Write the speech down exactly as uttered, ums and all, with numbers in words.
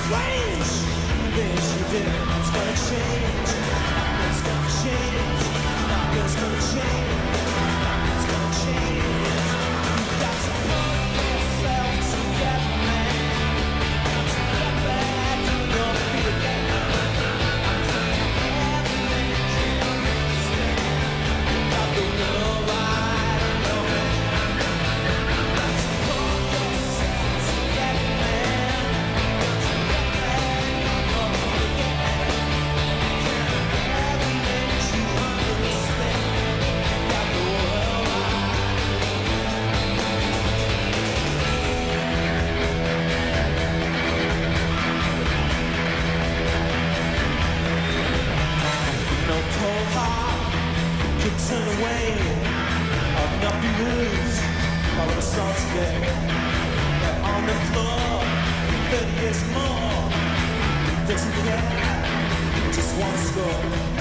strange. Things you did, it's gonna change. It's gonna change. It's gonna change. It's gonna change. You've got to pull yourself together, man. To get back on your feet again. I can't make you understand about the world right in your hand. You've got to pull yourself together, man. To get back on your feet again. I can't make you understand about the world right. No cold heart could turn away. I'll not be moved by what I saw today. But on the floor, thirty years more. Doesn't care, just one score.